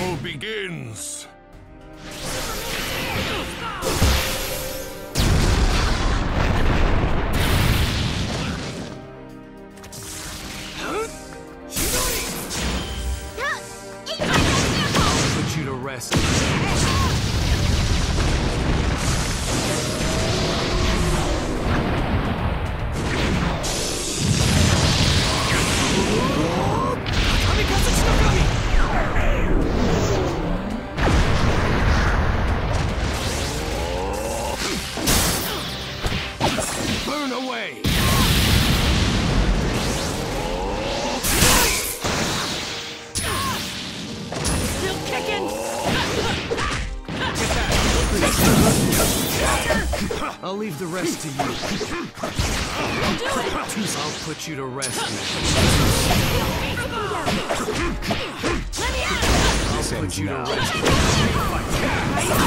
battle begins! I'll put you to rest. Burn away! Still kicking! I'll leave the rest to you. I'll put you to rest now. Let me out! I'll put you to rest.